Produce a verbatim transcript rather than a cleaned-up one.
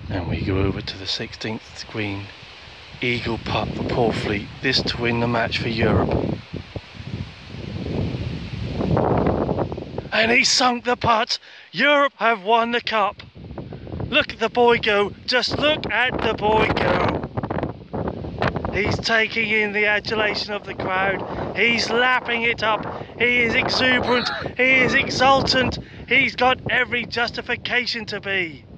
And we go over to the sixteenth green. Eagle putt for Paul Fleet, this to win the match for Europe. And he sunk the putt. Europe have won the cup. Look at the boy go, just look at the boy go. He's taking in the adulation of the crowd. He's lapping it up. He is exuberant. He is exultant. He's got every justification to be.